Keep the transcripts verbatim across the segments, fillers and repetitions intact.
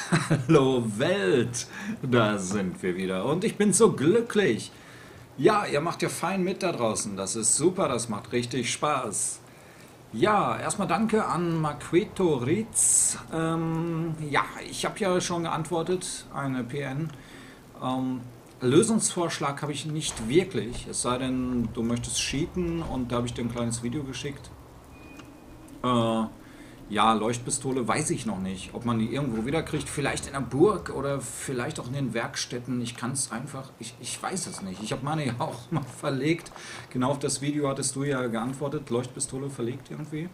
Hallo Welt, da sind wir wieder und ich bin so glücklich. Ja, ihr macht ja fein mit da draußen, das ist super, das macht richtig Spaß. Ja, erstmal danke an Marqueto Ritz. Ähm, ja, ich habe ja schon geantwortet, eine P N. Ähm, Lösungsvorschlag habe ich nicht wirklich, es sei denn, du möchtest cheaten und da habe ich dir ein kleines Video geschickt. Äh, Ja, Leuchtpistole weiß ich noch nicht. Ob man die irgendwo wiederkriegt, vielleicht in der Burg oder vielleicht auch in den Werkstätten. Ich kann es einfach, ich, ich weiß es nicht. Ich habe meine ja auch mal verlegt. Genau auf das Video hattest du ja geantwortet. Leuchtpistole verlegt irgendwie.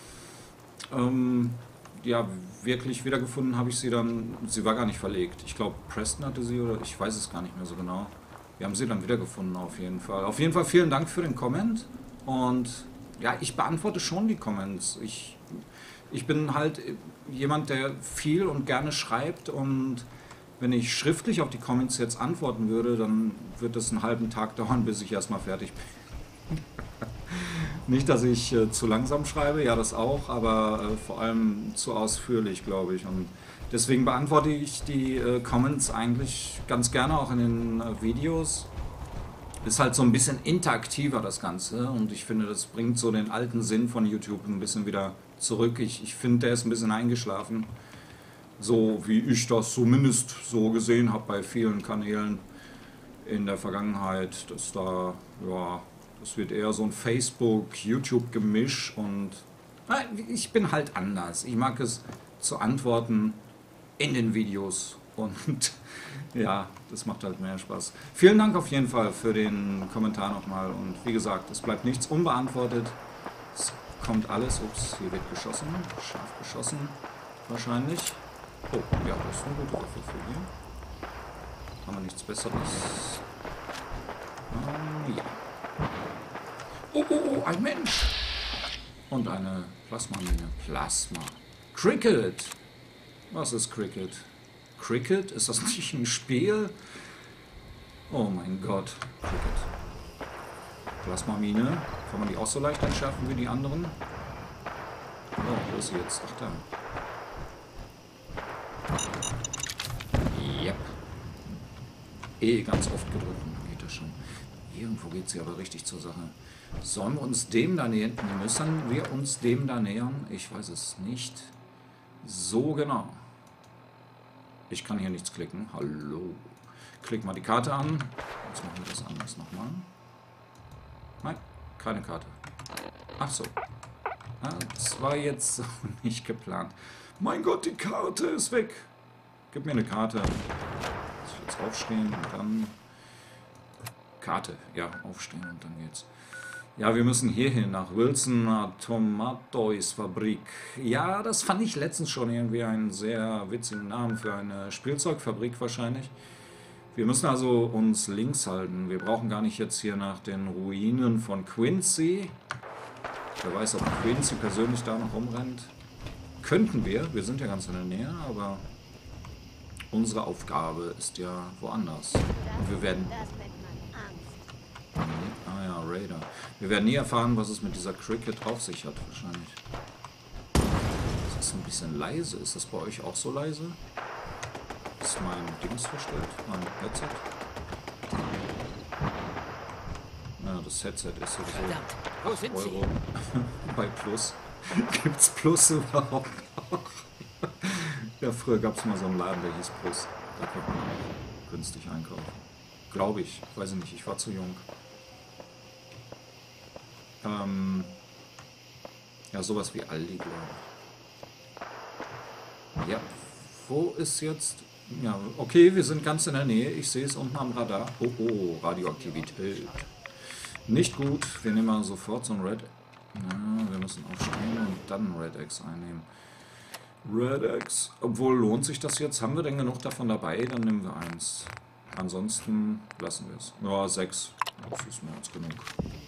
Ähm, ja, wirklich wiedergefunden habe ich sie dann. Sie war gar nicht verlegt. Ich glaube, Preston hatte sie oder ich weiß es gar nicht mehr so genau. Wir haben sie dann wiedergefunden auf jeden Fall. Auf jeden Fall vielen Dank für den Comment. Und ja, ich beantworte schon die Comments. Ich ich bin halt jemand, der viel und gerne schreibt und wenn ich schriftlich auf die Comments jetzt antworten würde, dann wird das einen halben Tag dauern, bis ich erstmal fertig bin. Nicht, dass ich äh, zu langsam schreibe, ja das auch, aber äh, vor allem zu ausführlich, glaube ich. Und deswegen beantworte ich die äh, Comments eigentlich ganz gerne auch in den äh, Videos. Ist halt so ein bisschen interaktiver das Ganze und ich finde, das bringt so den alten Sinn von YouTube ein bisschen wieder zurück. Ich, ich finde, der ist ein bisschen eingeschlafen, so wie ich das zumindest so gesehen habe bei vielen Kanälen in der Vergangenheit, dass da, ja, das wird eher so ein Facebook-YouTube-Gemisch und na, ich bin halt anders. Ich mag es zu antworten in den Videos und ja, das macht halt mehr Spaß. Vielen Dank auf jeden Fall für den Kommentar nochmal und wie gesagt, es bleibt nichts unbeantwortet. Es kommt alles. Ups, hier wird geschossen. Scharf geschossen. Wahrscheinlich. Oh, ja, das ist eine gute Waffe für hier. Haben wir nichts Besseres? Ähm, ja. Oh, oh, oh, ein Mensch! Und eine Plasmamine. Plasma. Cricket! Was ist Cricket? Cricket? Ist das nicht ein Spiel? Oh mein Gott. Cricket. Plasmamine. Kann man die auch so leicht entschärfen wie die anderen? Oh, wo ist sie jetzt? Ach da. Yep. Eh ganz oft gedrückt und dann geht das schon. Irgendwo geht sie aber richtig zur Sache. Sollen wir uns dem da nähern? Müssen wir uns dem da nähern? Ich weiß es nicht. So genau. Ich kann hier nichts klicken. Hallo. Klick mal die Karte an. Jetzt machen wir das anders nochmal. Nein, keine Karte. Ach so. Ah, das war jetzt nicht geplant. Mein Gott, die Karte ist weg. Gib mir eine Karte. Muss ich jetzt aufstehen und dann... Karte. Ja, aufstehen und dann geht's. Ja, wir müssen hierhin nach Wilson Tomatoes Fabrik. Ja, das fand ich letztens schon irgendwie einen sehr witzigen Namen für eine Spielzeugfabrik wahrscheinlich. Wir müssen also uns links halten. Wir brauchen gar nicht jetzt hier nach den Ruinen von Quincy. Wer weiß, ob Quincy persönlich da noch rumrennt. Könnten wir. Wir sind ja ganz in der Nähe, aber unsere Aufgabe ist ja woanders. Und wir werden... Ah ja, Raider. Wir werden nie erfahren, was es mit dieser Cricket auf sich hat, wahrscheinlich. Das ist ein bisschen leise. Ist das bei euch auch so leise? Ist mein Dings verstellt? Mein Headset? Ja, das Headset ist sowieso Euro. Bei Plus. Gibt's Plus überhaupt noch? Ja, früher gab es mal so einen Laden, der hieß Plus. Da konnte man auch günstig einkaufen. Glaube ich. Weiß ich nicht. Ich war zu jung. Ähm, ja, sowas wie Aldi, glaube ich. Ja, wo ist jetzt... Ja, okay, wir sind ganz in der Nähe. Ich sehe es unten am Radar. Oh, oh, Radioaktivität. Nicht gut. Wir nehmen mal sofort so ein Red... Ja, wir müssen aufstehen und dann Red X einnehmen. Red X. Obwohl, lohnt sich das jetzt? Haben wir denn genug davon dabei? Dann nehmen wir eins. Ansonsten lassen wir es. Ja, sechs. Das ist mehr als genug.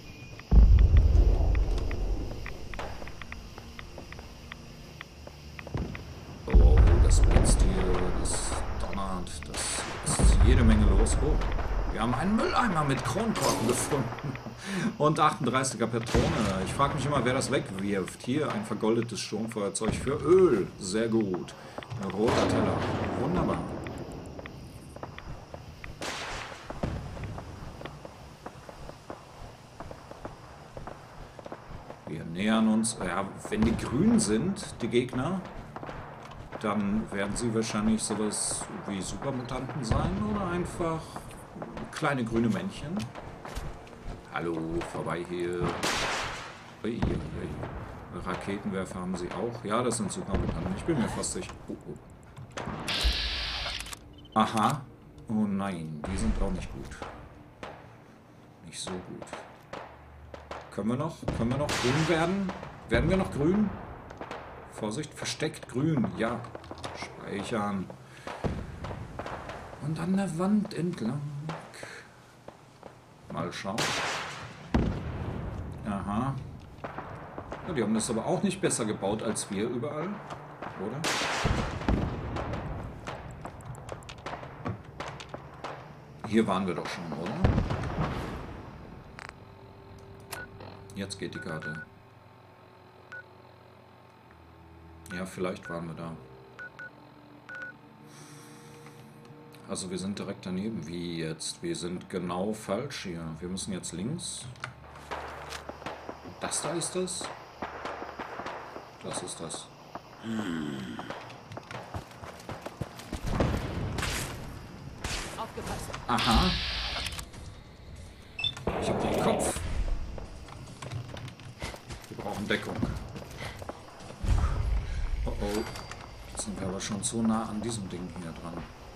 Oh, das blitzt hier, das donnert, das ist jede Menge los. Oh, wir haben einen Mülleimer mit Kronkorken gefunden und achtunddreißiger Patrone. Ich frage mich immer, wer das wegwirft. Hier ein vergoldetes Sturmfeuerzeug für Öl. Sehr gut. Ein roter Teller. Wunderbar. Wir nähern uns. Ja, wenn die grün sind, die Gegner, dann werden sie wahrscheinlich sowas wie Supermutanten sein oder einfach kleine grüne Männchen. Hallo, vorbei hier. Ui, ui, ui. Raketenwerfer haben sie auch. Ja, das sind Supermutanten. Ich bin mir fast sicher. Oh, oh. Aha. Oh nein, die sind auch nicht gut. Nicht so gut. Können wir noch? Können wir noch grün werden? Werden wir noch grün? Vorsicht, versteckt grün. Ja. Speichern. Und an der Wand entlang. Mal schauen. Aha. Ja, die haben das aber auch nicht besser gebaut als wir überall. Oder? Hier waren wir doch schon, oder? Jetzt geht die Karte. Ja, vielleicht waren wir da. Also wir sind direkt daneben. Wie jetzt? Wir sind genau falsch hier. Wir müssen jetzt links. Das da ist das? Das ist das. Hm. Aha. Ich hab den Kopf. Wir brauchen Deckung. Oh oh. Jetzt sind wir aber schon so nah an diesem Ding hier dran.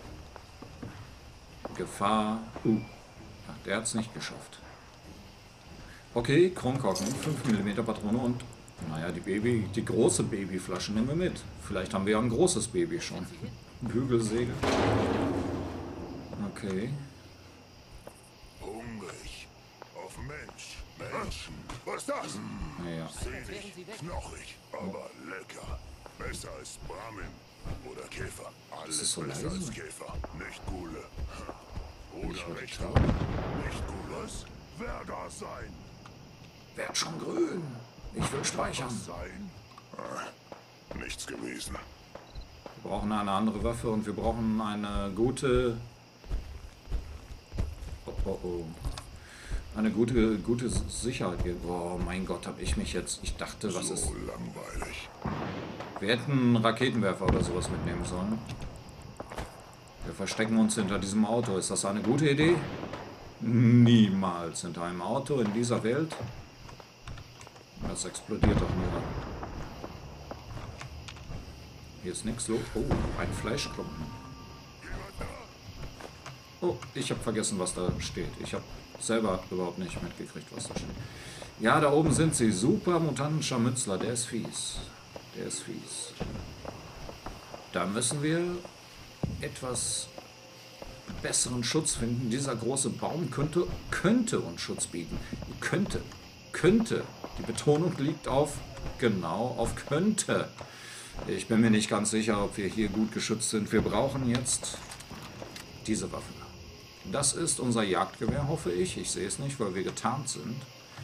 Gefahr. Uh. Ach, der hat's nicht geschafft. Okay, Kronkorken. fünf Millimeter Patrone und naja, die Baby, die große Babyflasche nehmen wir mit. Vielleicht haben wir ja ein großes Baby schon. Bügelsäge. Okay. Hungrig. Auf Mensch. Menschen. Was ist das? Naja. Sehnig, knochig, aber lecker. Besser als Brahmin oder Käfer. Alles ist so besser leise. als Käfer. Nicht Gule. Ich Oder wollte Richter. schauen. Nicht Gules. Wer da sein? Werd schon grün. Ich will speichern. Was sein? Ah, nichts gewesen. Wir brauchen eine andere Waffe und wir brauchen eine gute... Oh, oh, oh. Eine gute, gute Sicherheit hier. Oh mein Gott, habe ich mich jetzt... Ich dachte, was so ist... langweilig. Wir hätten einen Raketenwerfer oder sowas mitnehmen sollen. Wir verstecken uns hinter diesem Auto. Ist das eine gute Idee? Niemals hinter einem Auto in dieser Welt. Das explodiert doch nur. Hier ist nichts los. Oh, ein Fleischklumpen. Oh, ich habe vergessen, was da steht. Ich habe selber überhaupt nicht mitgekriegt, was da steht. Ja, da oben sind sie. Super Mutanten Scharmützler. Der ist fies. Der ist fies. Da müssen wir etwas besseren Schutz finden. Dieser große Baum könnte, könnte uns Schutz bieten. Könnte. Könnte. Die Betonung liegt auf, genau, auf könnte. Ich bin mir nicht ganz sicher, ob wir hier gut geschützt sind. Wir brauchen jetzt diese Waffe. Das ist unser Jagdgewehr, hoffe ich. Ich sehe es nicht, weil wir getarnt sind.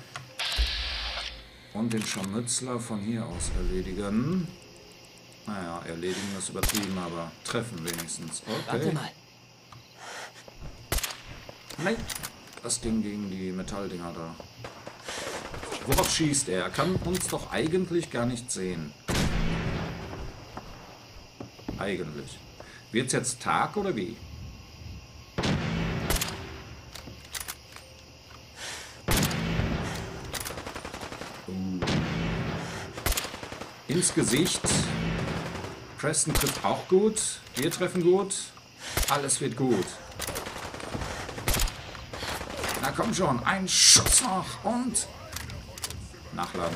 Und den Scharmützler von hier aus erledigen. Naja, erledigen ist übertrieben, aber treffen wenigstens. Okay. Warte mal. Nein, das Ding gegen die Metalldinger da. Worauf schießt er? Er kann uns doch eigentlich gar nicht sehen. Eigentlich. Wird's jetzt Tag oder wie? Uh. Ins Gesicht. Preston trifft auch gut. Wir treffen gut. Alles wird gut. Na komm schon, ein Schuss noch und... Nachladen.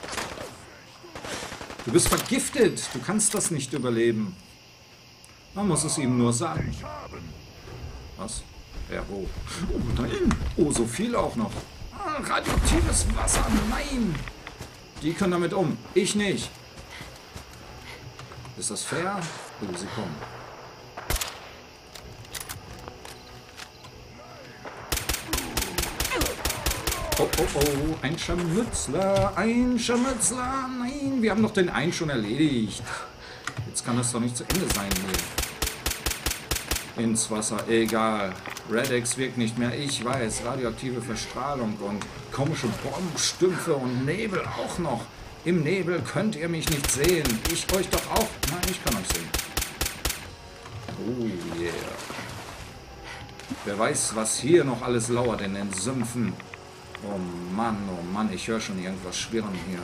Du bist vergiftet. Du kannst das nicht überleben. Man muss es ihm nur sagen. Was? Ja, wo? Oh nein. Oh, so viel auch noch. Ah, radioaktives Wasser. Nein. Die können damit um. Ich nicht. Ist das fair? Oh, sie kommen. Oh, oh, oh, ein Scharmützler, ein Scharmützler, nein, wir haben doch den einen schon erledigt. Jetzt kann das doch nicht zu Ende sein hier. ins Wasser. Egal. Radix wirkt nicht mehr. Ich weiß. Radioaktive Verstrahlung und komische Bombenstümpfe und Nebel auch noch. Im Nebel könnt ihr mich nicht sehen. Ich euch doch auch. Nein, ich kann euch sehen. Oh yeah. Wer weiß, was hier noch alles lauert in den Sümpfen. Oh Mann, oh Mann, ich höre schon irgendwas schwirren hier.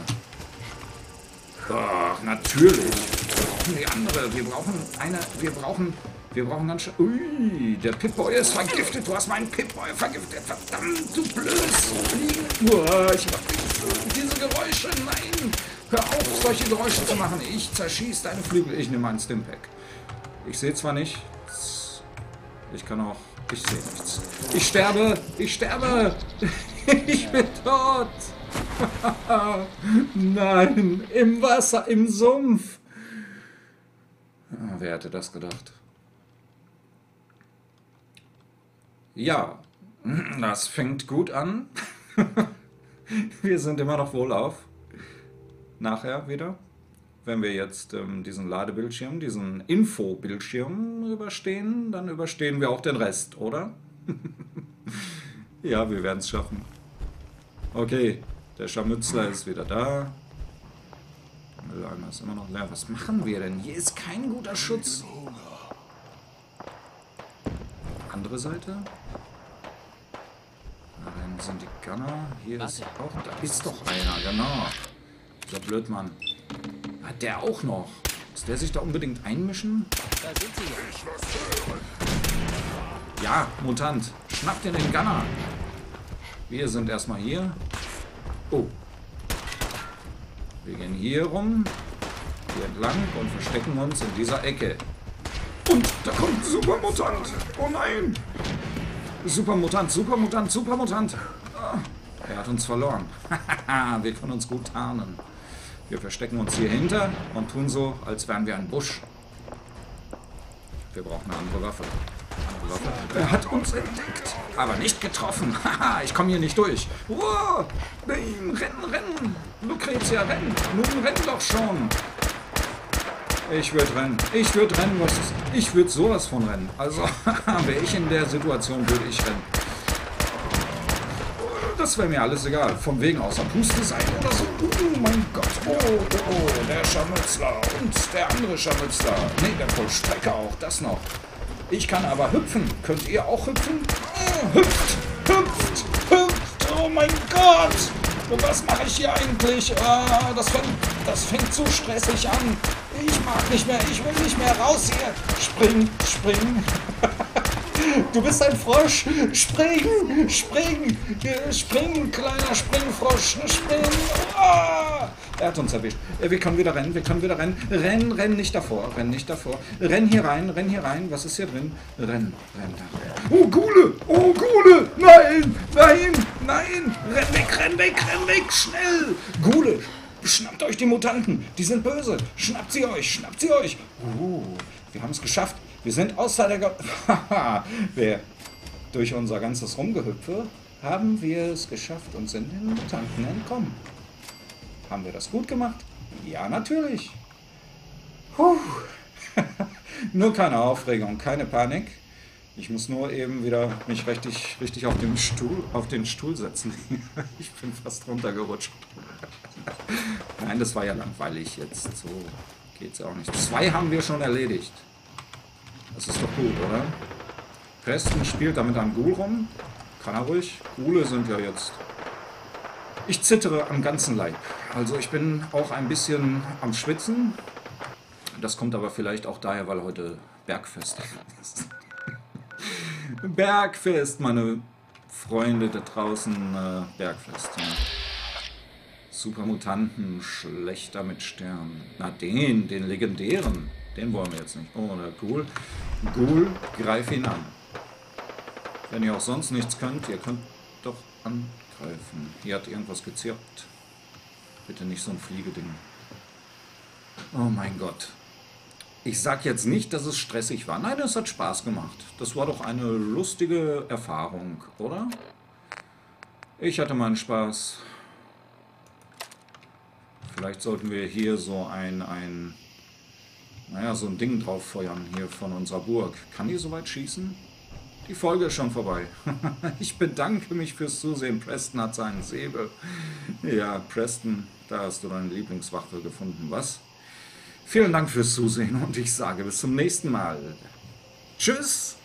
Ach, natürlich. Wir brauchen die andere. Wir brauchen eine. Wir brauchen. Wir brauchen ganz schön. Ui, der Pip-Boy ist vergiftet. Du hast meinen Pip-Boy vergiftet. Verdammt, du blödes Fliegen. Uah, ich mach diese Geräusche. Nein. Hör auf, solche Geräusche zu machen. Ich zerschieß deine Flügel. Ich nehme einen Stimpack. Ich sehe zwar nicht. Ich kann auch. Ich sehe nichts. Ich sterbe. Ich sterbe. Ich bin tot. Nein. Im Wasser. Im Sumpf. Ah, wer hätte das gedacht? Ja, das fängt gut an. Wir sind immer noch wohlauf. Nachher wieder, wenn wir jetzt ähm, diesen Ladebildschirm, diesen Infobildschirm überstehen, dann überstehen wir auch den Rest, oder? Ja, wir werden es schaffen. Okay, der Scharmützler ist wieder da. Der Mülleimer ist immer noch leer. Was machen wir denn? Hier ist kein guter Schutz. Andere Seite. Dann sind die Gunner. Hier ist auch. Da ist doch einer, genau. Dieser Blödmann. Hat der auch noch? Muss der sich da unbedingt einmischen? Da sind sie ja. Ja, Mutant. Schnappt dir den Gunner. Wir sind erstmal hier. Oh. Wir gehen hier rum. Hier entlang und verstecken uns in dieser Ecke. Und da kommt ein Supermutant. Oh nein. Supermutant, Supermutant, Supermutant. Ah, er hat uns verloren. Wir können uns gut tarnen. Wir verstecken uns hier hinter und tun so, als wären wir ein Busch. Wir brauchen eine andere Waffe. Andere Waffe. Er hat uns entdeckt, aber nicht getroffen. Haha, ich komme hier nicht durch. Wow. Nein, rennen, rennen. Lucretia, rennen. Nun renn doch schon. Ich würde rennen. Ich würde rennen, was ist. Ich würde sowas von rennen. Also, wäre ich in der Situation, würde ich rennen. Das wäre mir alles egal. Von wegen außer Puste sein oder so. Oh mein Gott. Oh, oh, oh. Der Scharmützler und der andere Scharmützler. Nee, der Vollstrecker auch. Das noch. Ich kann aber hüpfen. Könnt ihr auch hüpfen? Oh, hüpft, hüpft, hüpft. Oh mein Gott. Und was mache ich hier eigentlich? Ah, das, fängt, das fängt so stressig an. Ich mag nicht mehr, ich will nicht mehr raus hier. Spring, spring. Du bist ein Frosch. Spring, spring. Spring, kleiner Springfrosch. Spring. Ah, er hat uns erwischt. Wir können wieder rennen, wir können wieder rennen. Renn, renn nicht davor, renn nicht davor. Renn hier rein, renn hier rein. Was ist hier drin? Renn, renn da. Oh, Gule, oh, Gule. Nein, nein, nein. Renn weg, renn weg, renn weg. Schnell. Gule. Schnappt euch die Mutanten, die sind böse. Schnappt sie euch, schnappt sie euch. Uh, wir haben es geschafft. Wir sind außer der... Ge wir, durch unser ganzes Rumgehüpfe haben wir es geschafft und sind den Mutanten entkommen. Haben wir das gut gemacht? Ja, natürlich. Puh. Nur keine Aufregung, keine Panik. Ich muss nur eben wieder mich richtig, richtig auf den Stuhl, auf den Stuhl setzen. Ich bin fast runtergerutscht. Nein, das war ja langweilig jetzt. So geht's ja auch nicht. Zwei haben wir schon erledigt. Das ist doch gut, oder? Preston spielt damit am Ghoul rum. Kann er ruhig. Ghule sind ja jetzt... Ich zittere am ganzen Leib. Also ich bin auch ein bisschen am Schwitzen. Das kommt aber vielleicht auch daher, weil heute Bergfest ist. Bergfest, meine Freunde da draußen. Äh, Bergfest, ja. Supermutanten, schlechter mit Sternen. Na den, den legendären. Den wollen wir jetzt nicht. Oh, der Ghoul. Ghoul, greif ihn an. Wenn ihr auch sonst nichts könnt, ihr könnt doch angreifen. Hier hat irgendwas gezirpt. Bitte nicht so ein Fliegeding. Oh mein Gott. Ich sag jetzt nicht, dass es stressig war. Nein, es hat Spaß gemacht. Das war doch eine lustige Erfahrung, oder? Ich hatte meinen Spaß. Vielleicht sollten wir hier so ein, ein naja, so ein Ding drauf feuern hier von unserer Burg. Kann die soweit schießen? Die Folge ist schon vorbei. Ich bedanke mich fürs Zusehen. Preston hat seinen Säbel. Ja, Preston, da hast du deine Lieblingswaffe gefunden, was? Vielen Dank fürs Zusehen und ich sage bis zum nächsten Mal. Tschüss!